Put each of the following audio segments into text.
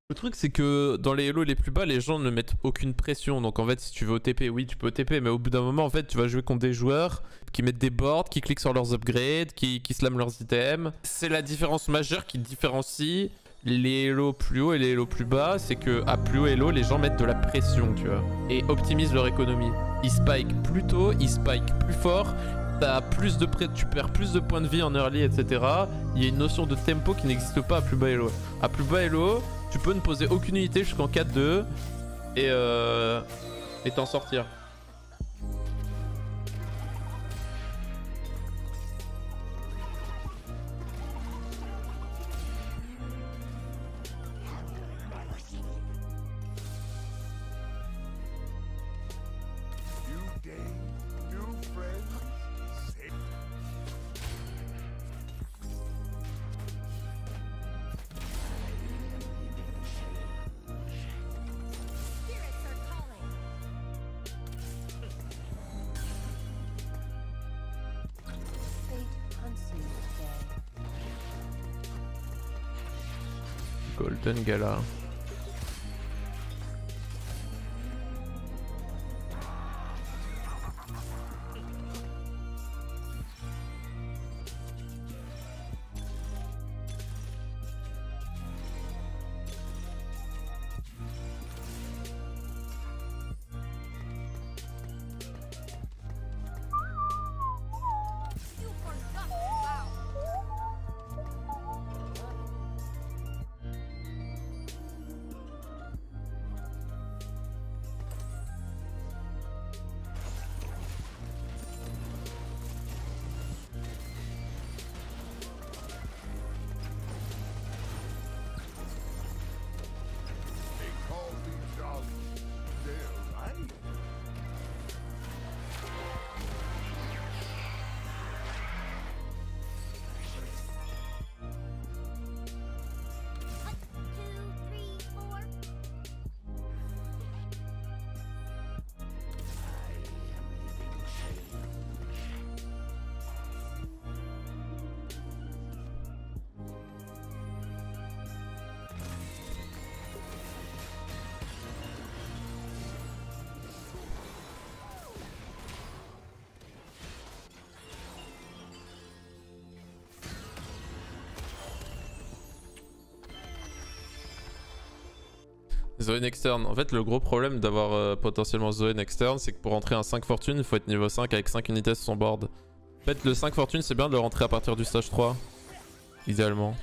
Le truc c'est que dans les Elo les plus bas, les gens ne mettent aucune pression. Donc en fait si tu veux OTP, oui tu peux OTP, mais au bout d'un moment en fait tu vas jouer contre des joueurs qui mettent des boards, qui cliquent sur leurs upgrades, qui slamment leurs items. C'est la différence majeure qui différencie les Elo plus haut et les Elo plus bas. C'est que à plus haut Elo, les gens mettent de la pression, tu vois, et optimisent leur économie. Ils spike plus tôt, ils spike plus fort. T'as plus de tu perds plus de points de vie en early, etc. Il y a une notion de tempo qui n'existe pas à plus bas Elo. À plus bas Elo, tu peux ne poser aucune unité jusqu'en 4-2 et t'en sortir. Golden Gala. Zoé externe. En fait, le gros problème d'avoir potentiellement Zoé externe, c'est que pour rentrer un 5 fortune, il faut être niveau 5 avec 5 unités sur son board. En fait, le 5 fortune, c'est bien de le rentrer à partir du stage 3, idéalement.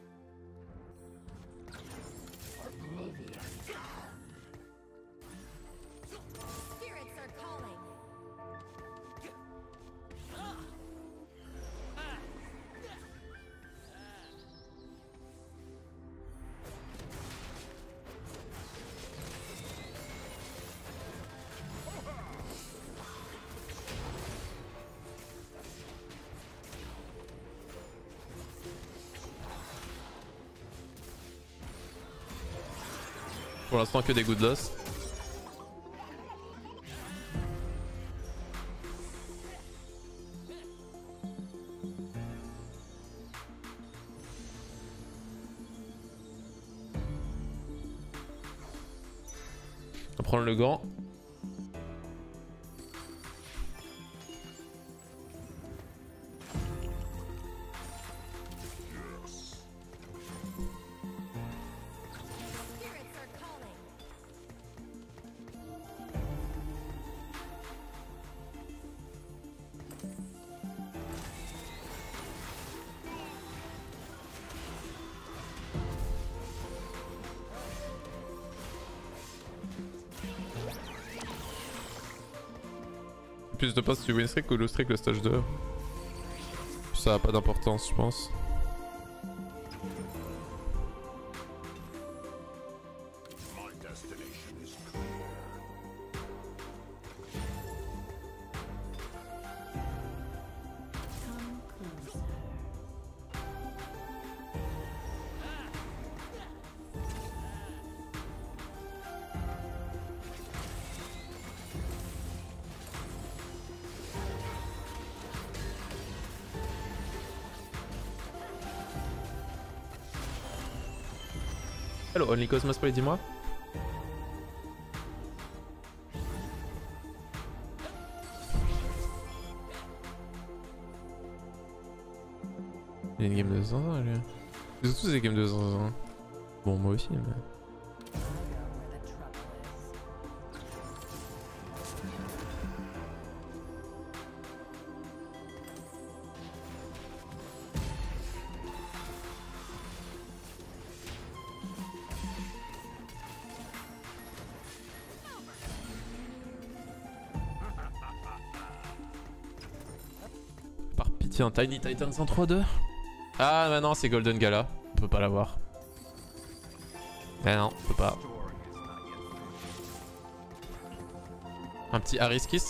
Pour l'instant que des good loss. On va prendre le gant. Plus de passes sur win streak ou lose streak le stage 2. Ça a pas d'importance je pense. le Only Cosmos Play, dis-moi. Il y a une game de 100 lui. Ils ont tous des games de 100. Bon, moi aussi, mais. Par pitié, un Tiny Titan 103-2. Ah, bah non, c'est Golden Gala. On peut pas l'avoir. Eh non, on peut pas. Un petit Ariskis.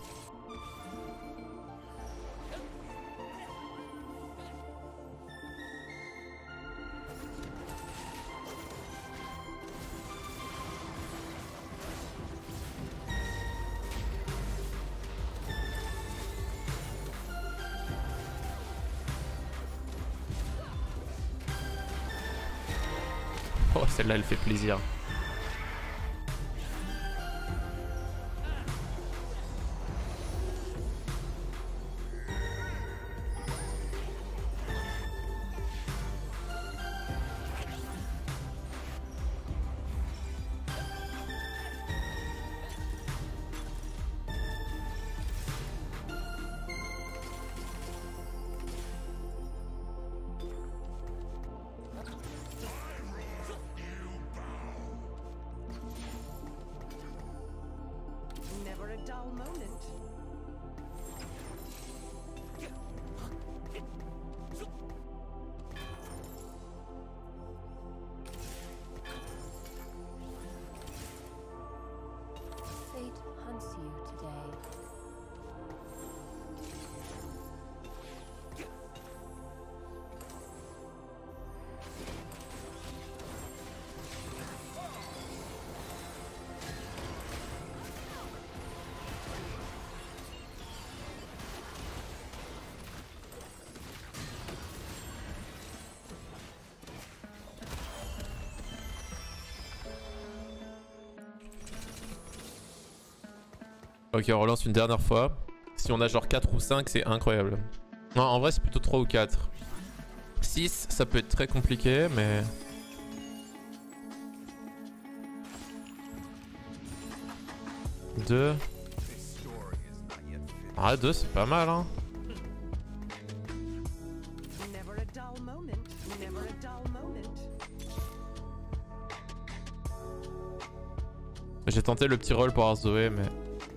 Oh, celle-là, elle fait plaisir. Never a dull moment. Fate hunts you today. Ok, on relance une dernière fois. Si on a genre 4 ou 5, c'est incroyable. Non, en vrai, c'est plutôt 3 ou 4. 6, ça peut être très compliqué, mais... Deux. Ah, 2, c'est pas mal, hein. Never a dull moment. Never a dull moment. J'ai tenté le petit roll pour avoir Zoé, mais...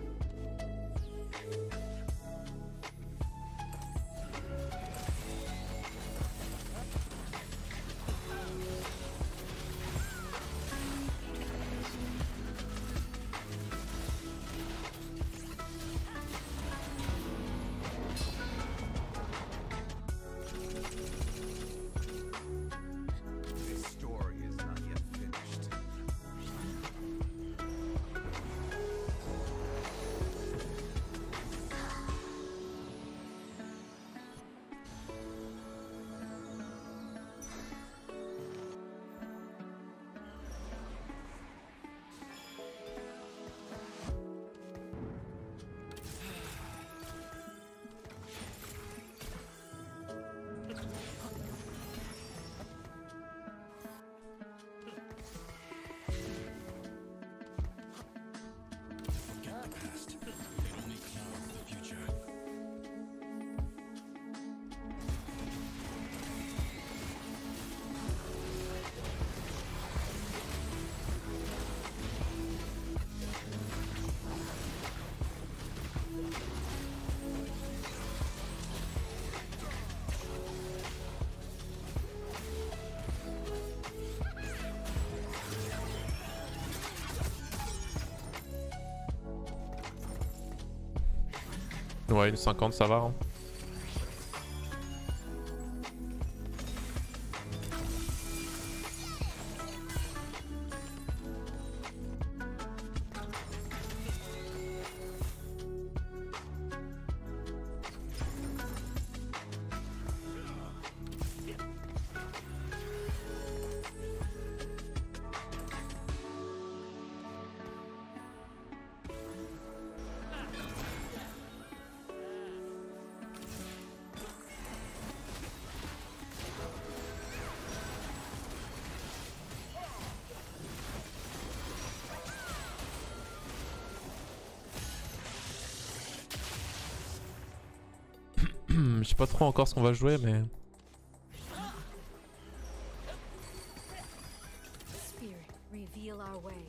Ouais, une 50, ça va, hein. Je sais pas trop encore ce qu'on va jouer, mais. Spirit, reveal our way.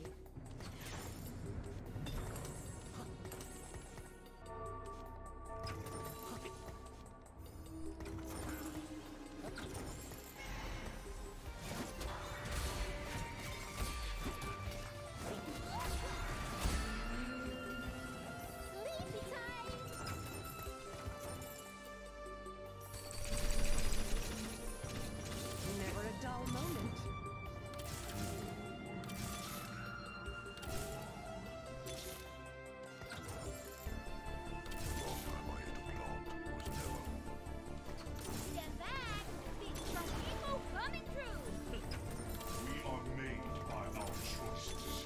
Never a dull moment. Step back! Big strong people coming through! We are made by our choices.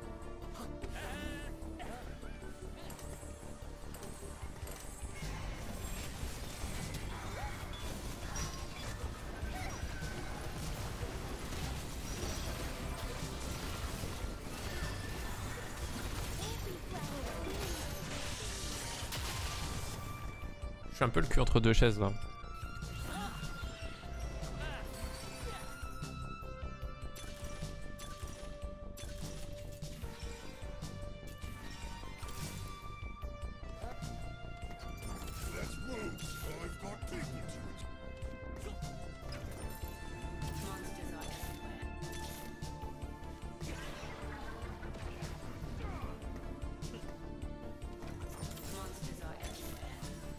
Je suis un peu le cul entre deux chaises là. Let's move. I've got people to it. Monsters are everywhere. Monsters are everywhere.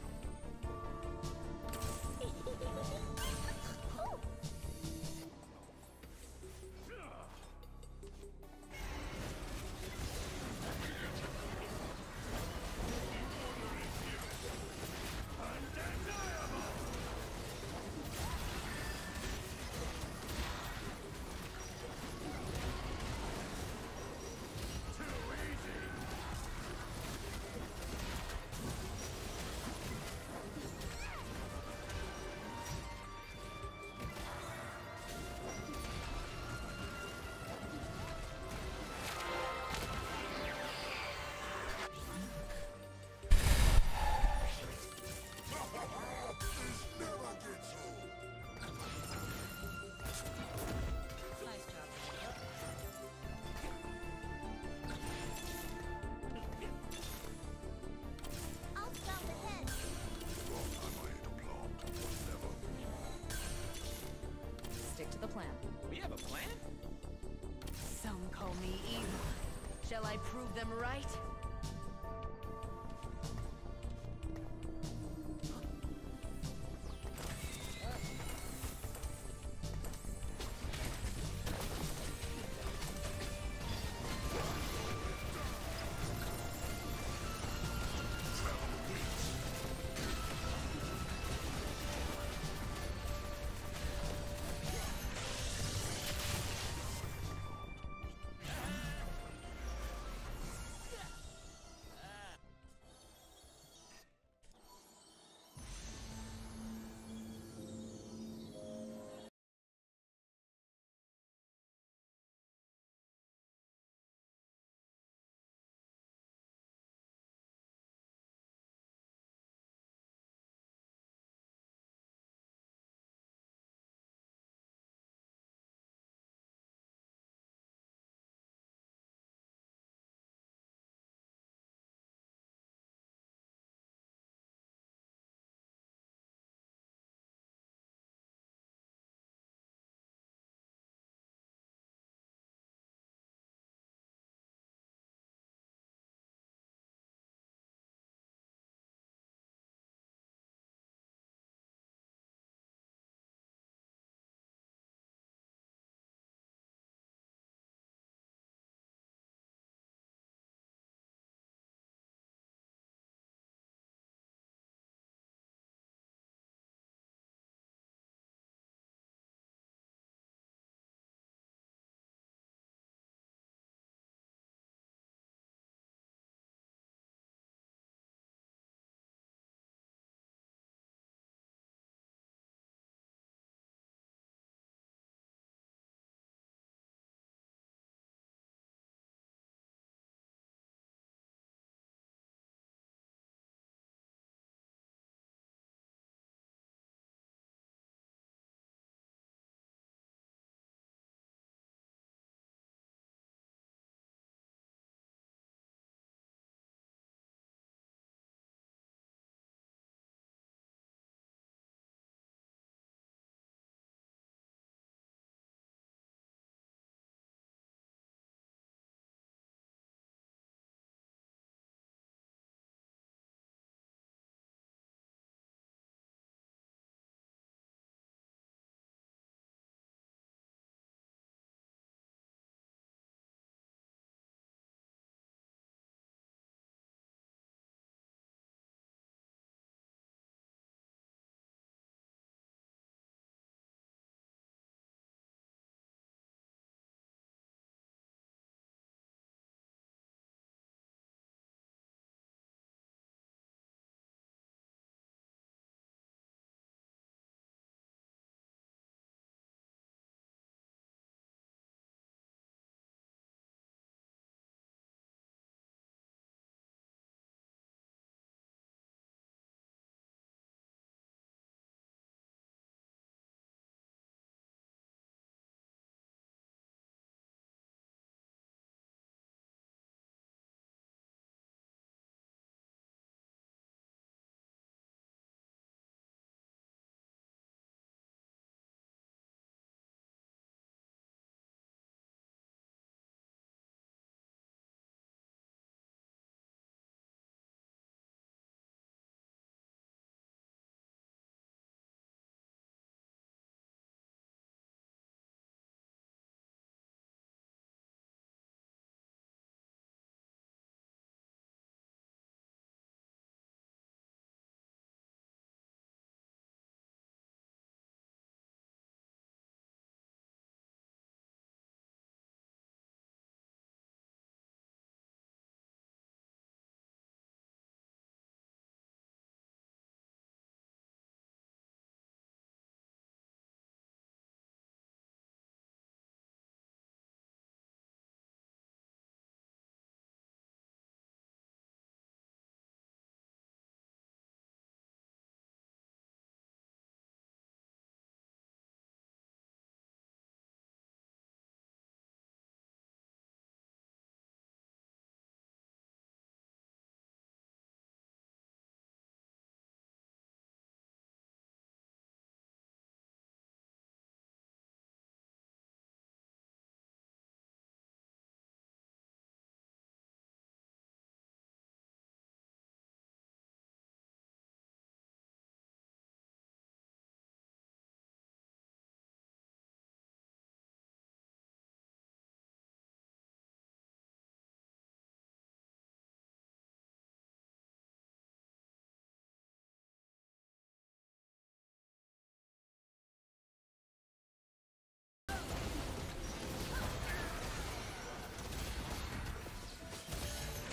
Nice job. I'll stop ahead. Stick to the plan. We have a plan? Some call me evil. Shall I prove them right?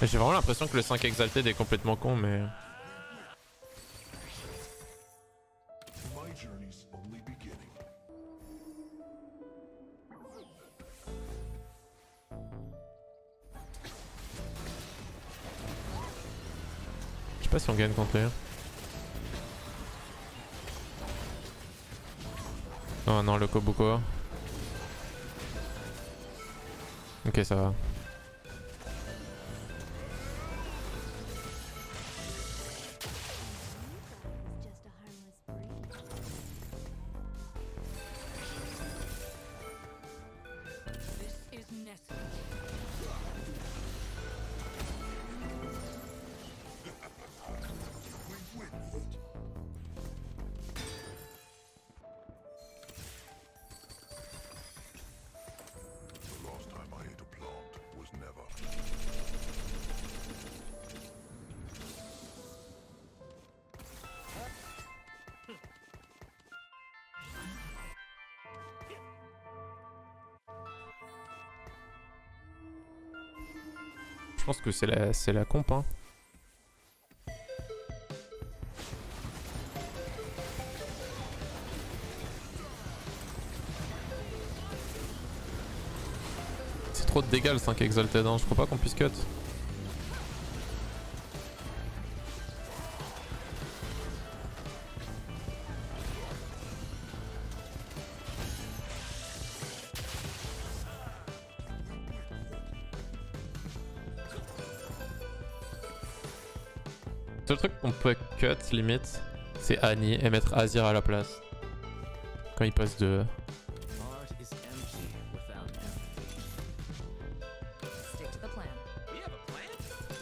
J'ai vraiment l'impression que le 5 Exalted est complètement con, mais... My journey's only beginning. Je sais pas si on gagne contre lui. Oh non, le Kobuko. Ok, ça va. Just a harmless breeze. This is necessary. We've witnessed. The last time I ate a plant was never. Je pense que c'est la comp, hein. C'est trop de dégâts le 5 Exalted, hein. Je crois pas qu'on puisse cut. Le seul truc qu'on peut cut limite, c'est Annie et mettre Azir à la place. Quand il passe de... Heart is empty without empathy. Stick to the plan. We have a plan?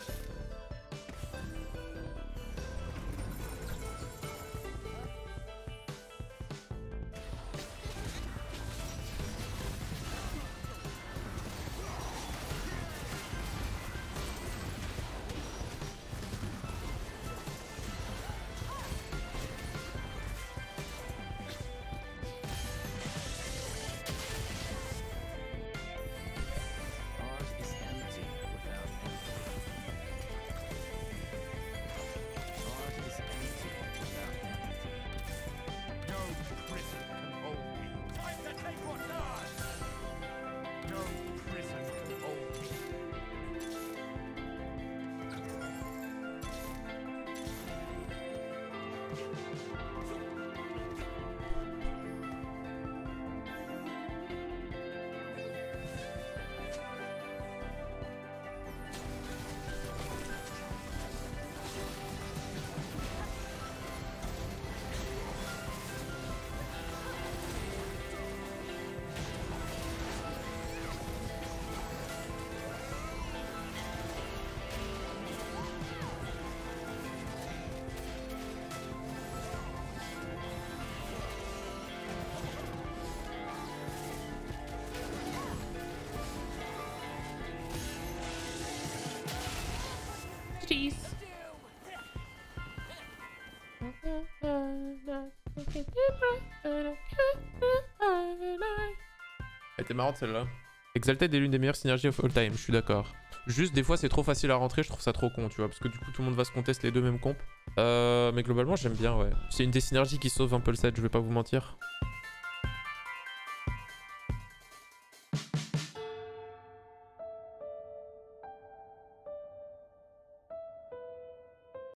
Heart is empty without empathy. Heart is empty without empathy. No prison can hold me. Time to take what's ours. No prison can hold me. Elle était marrante celle-là. Exalted est l'une des meilleures synergies of all time, je suis d'accord. Juste des fois c'est trop facile à rentrer, je trouve ça trop con, tu vois, parce que du coup tout le monde va se contester les deux mêmes comps. Mais globalement j'aime bien, ouais. C'est une des synergies qui sauve un peu le set, je vais pas vous mentir.